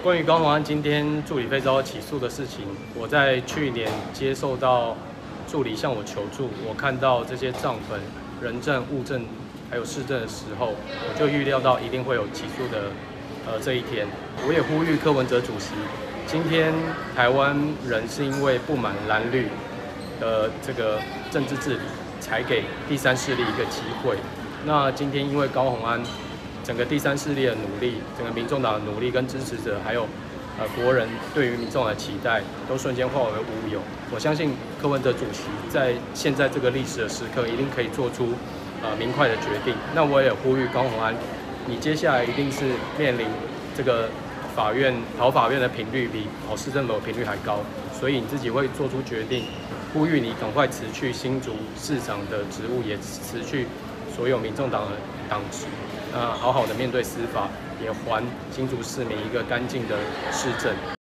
关于高虹安今天助理费遭起诉的事情，我在去年接受到助理向我求助，我看到这些账本、人证、物证还有事证的时候，我就预料到一定会有起诉的这一天。我也呼吁柯文哲主席，今天台湾人是因为不满蓝绿的这个政治治理，才给第三势力一个机会。那今天因为高虹安整个第三势力的努力，整个民众党的努力跟支持者，还有国人对于民众的期待，都瞬间化为乌有。我相信柯文哲主席在现在这个历史的时刻，一定可以做出明快的决定。那我也呼吁高虹安，你接下来一定是面临这个跑法院的频率比跑市政府的频率还高，所以你自己会做出决定，呼吁你赶快辞去新竹市长的职务，也辞去所有民众党的党职。好好的面对司法，也还新竹市民一个干净的市政。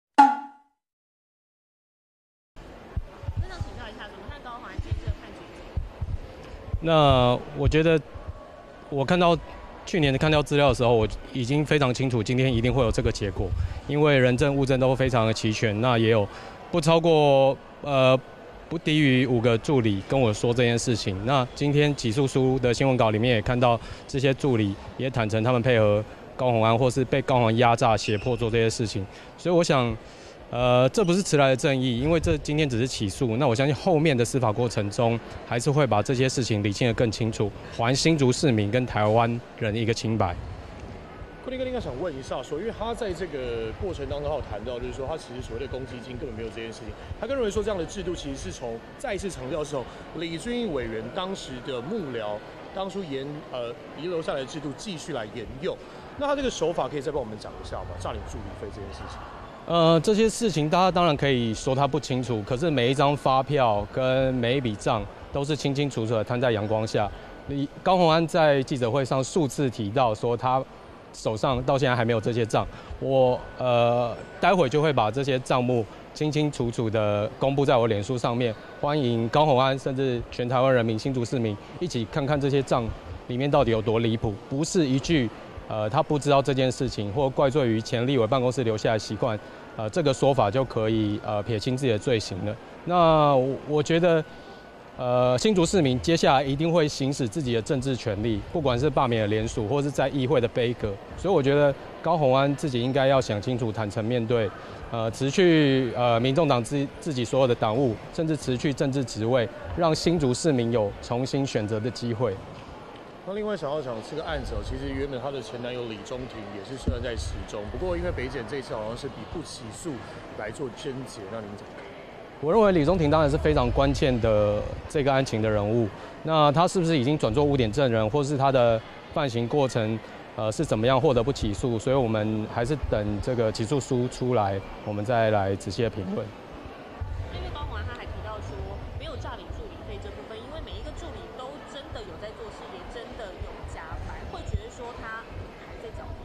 那想请教一下，怎么看高虹安这次的判决？ 那我觉得，我去年看到资料的时候，我已经非常清楚，今天一定会有这个结果，因为人证物证都非常的齐全，那也有不超过不低于5个助理跟我说这件事情。那今天起诉书的新闻稿里面也看到，这些助理也坦诚他们配合高虹安，或是被高虹安压榨、胁迫做这些事情。所以我想，这不是迟来的正义，因为这今天只是起诉。那我相信后面的司法过程中，还是会把这些事情理清得更清楚，还新竹市民跟台湾人一个清白。 坤林哥，应该想问一下，因为他在这个过程当中，他有谈到，就是说他其实所谓的公积金根本没有这件事情。他更认为说这样的制度其实是再一次强调是从李俊毅委员当时的幕僚当初遗留下来的制度继续来沿用。那他这个手法可以再帮我们讲一下吗？诈领助理费这件事情。 这些事情大家当然可以说他不清楚，可是每一张发票跟每一笔账都是清清楚楚的摊在阳光下。高虹安在记者会上数次提到说他手上到现在还没有这些账，我待会就会把这些账目清清楚楚的公布在我脸书上面，欢迎高虹安甚至全台湾人民、新竹市民一起看看这些账里面到底有多离谱，不是一句他不知道这件事情或怪罪于前立委办公室留下来的习惯，这个说法就可以撇清自己的罪行了。那我觉得。新竹市民接下来一定会行使自己的政治权利，不管是罢免的联署，或是在议会的杯葛。所以我觉得高虹安自己应该要想清楚，坦诚面对，辞去民众党自己所有的党务，甚至辞去政治职位，让新竹市民有重新选择的机会。 那另外想要讲这个案子，其实原本他的前男友李中庭也是虽然在始终，不过因为北检这一次好像是以不起诉来做侦结，那您怎么看？ 我认为李中庭当然是非常关键的这个案情的人物。那他是不是已经转做污点证人，或是他的犯行过程是怎么样获得不起诉？所以我们还是等这个起诉书出来，我们再来仔细的评论。 因为高虹安他还提到说，没有诈领助理费这部分，因为每一个助理都真的有在做事，也真的有加班，会觉得说他还在找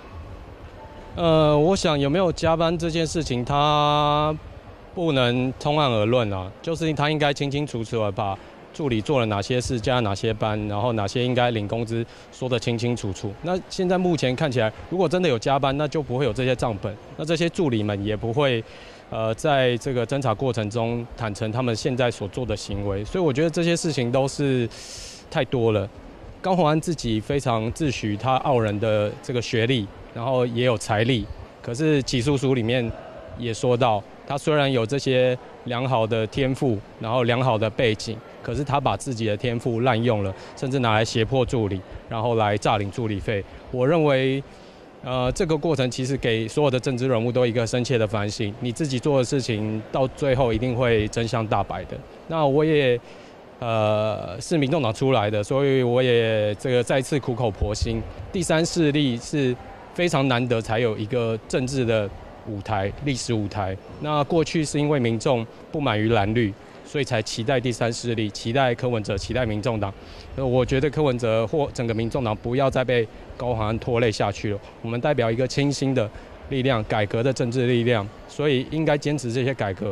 你。 我想有没有加班这件事情，他不能通案而论啊，就是他应该清清楚楚的把助理做了哪些事，加了哪些班，然后哪些应该领工资，说得清清楚楚。那现在目前看起来，如果真的有加班，那就不会有这些账本，那这些助理们也不会在这个侦查过程中坦诚他们现在所做的行为。所以我觉得这些事情都是太多了。高虹安自己非常自诩他傲人的这个学历，然后也有财力，可是起诉书里面也说到。他虽然有这些良好的天赋，然后良好的背景，可是他把自己的天赋滥用了，甚至拿来胁迫助理，然后来诈领助理费。我认为，这个过程其实给所有的政治人物都一个深切的反省。你自己做的事情，到最后一定会真相大白的。那我也是民众党出来的，所以我也这个再次苦口婆心。第三势力是非常难得才有一个政治的历史舞台。那过去是因为民众不满于蓝绿，所以才期待第三势力，期待柯文哲，期待民众党。我觉得柯文哲或整个民众党不要再被高虹安拖累下去了。我们代表一个清新的力量，改革的政治力量，所以应该坚持这些改革，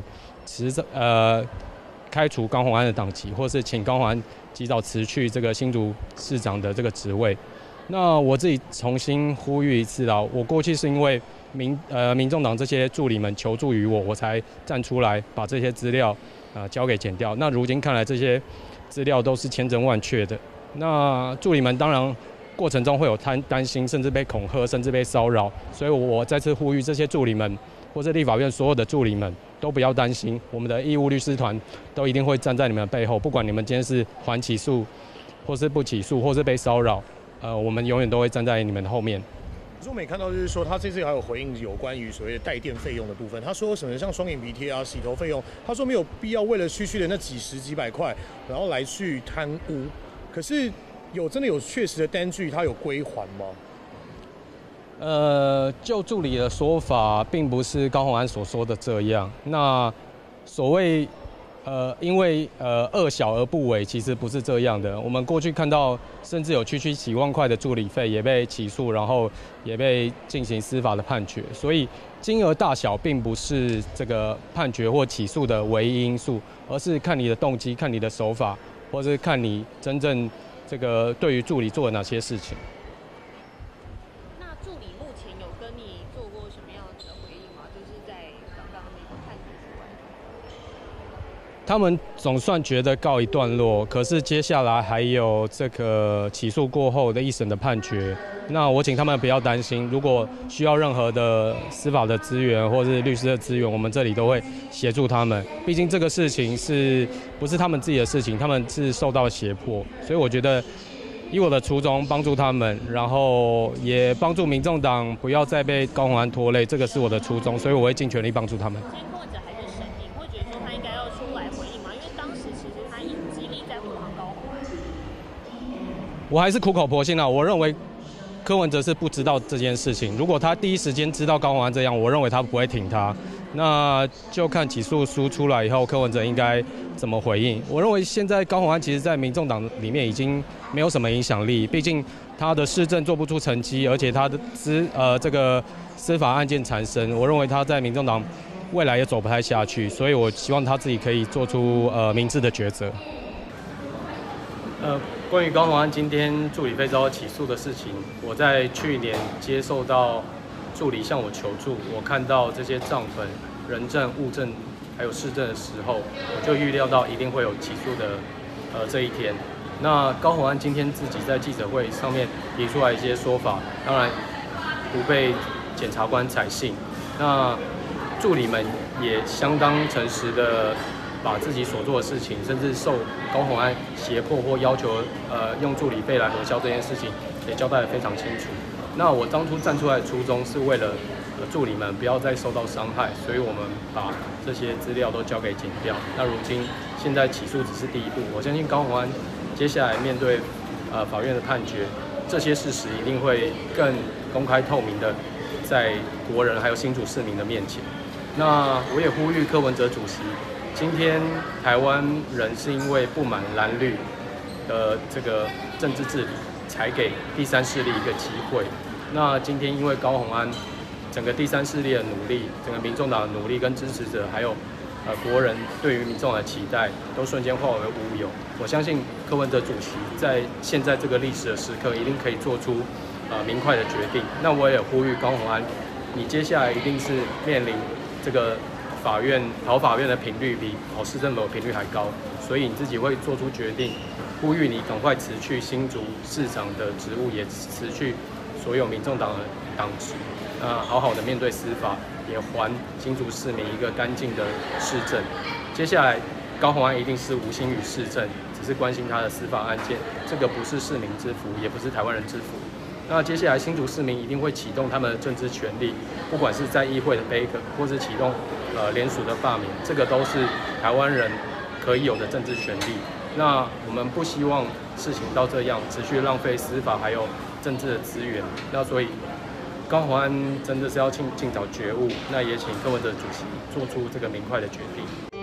开除高虹安的党籍，或是请高虹安及早辞去这个新竹市长的这个职位。那我自己重新呼吁一次啦，我过去是因为民众党这些助理们求助于我，我才站出来把这些资料交给检调。那如今看来，这些资料都是千真万确的。那助理们当然过程中会有担心，甚至被恐吓，甚至被骚扰。所以我再次呼吁这些助理们，或是立法院所有的助理们，都不要担心，我们的义务律师团都一定会站在你们的背后，不管你们今天是还起诉，或是不起诉，或是被骚扰，我们永远都会站在你们的后面。 可是我们也看到，就是说他这次还有回应有关于所谓的带电费用的部分。他说什么像双眼皮贴啊、洗头费用，他说没有必要为了区区的那几十几百块，然后来去贪污。可是真的有确实的单据，他有归还吗？ 就助理的说法，并不是高虹安所说的这样。那所谓因为恶小而不为，其实不是这样的。我们过去看到，甚至有区几万块的助理费也被起诉，然后也被进行司法的判决。所以金额大小并不是这个判决或起诉的唯一因素，而是看你的动机、看你的手法，或是看你真正这个对于助理做了哪些事情。 那助理目前有跟你做过什么样的回应吗？就是在刚刚那个判决之外。 他们总算觉得告一段落，可是接下来还有这个起诉过后的一审的判决。那我请他们不要担心，如果需要任何的司法的资源或是律师的资源，我们这里都会协助他们。毕竟这个事情不是他们自己的事情，他们是受到胁迫，所以我觉得以我的初衷帮助他们，然后也帮助民众党不要再被高虹安拖累，这个是我的初衷，所以我会尽全力帮助他们。我还是苦口婆心啊，我认为柯文哲是不知道这件事情。如果他第一时间知道高虹安这样，我认为他不会挺他。那就看起诉书出来以后，柯文哲应该怎么回应。我认为现在高虹安其实在民众党里面已经没有什么影响力，毕竟他的市政做不出成绩，而且他的这个司法案件缠身，我认为他在民众党未来也走不太下去，所以我希望他自己可以做出明智的抉择。关于高虹安今天助理费遭到起诉的事情，我在去年接受到助理向我求助，我看到这些账本、人证、物证还有事证的时候，我就预料到一定会有起诉的这一天。那高虹安今天自己在记者会上面提出来一些说法，当然不被检察官采信。那助理们也相当诚实的把自己所做的事情，甚至受高虹安胁迫或要求用助理费来核销这件事情，也交代得非常清楚。那我当初站出来的初衷是为了助理们不要再受到伤害，所以我们把这些资料都交给检调。那如今现在起诉只是第一步，我相信高虹安接下来面对法院的判决，这些事实一定会更公开透明的在国人还有新竹市民的面前。那我也呼吁柯文哲主席，今天台湾人是因为不满蓝绿的这个政治治理，才给第三势力一个机会。那今天因为高虹安整个第三势力的努力，整个民众党的努力跟支持者，还有国人对于民众的期待，都瞬间化为乌有。我相信柯文哲主席在现在这个历史的时刻，一定可以做出明快的决定。那我也呼吁高虹安，你接下来一定是面临这个跑法院的频率比跑市政府的频率还高，所以你自己会做出决定，呼吁你赶快辞去新竹市长的职务，也辞去所有民众党的党职，好好的面对司法，也还新竹市民一个干净的市政。接下来高虹安一定是无心于市政，只是关心他的司法案件，这个不是市民之福，也不是台湾人之福。那接下来新竹市民一定会启动他们的政治权利，不管是在议会的杯葛，或是启动联署的罢免，这个都是台湾人可以有的政治权利。那我们不希望事情到这样持续浪费司法还有政治的资源。那所以高虹安真的是要尽早觉悟，那也请柯文哲主席做出这个明快的决定。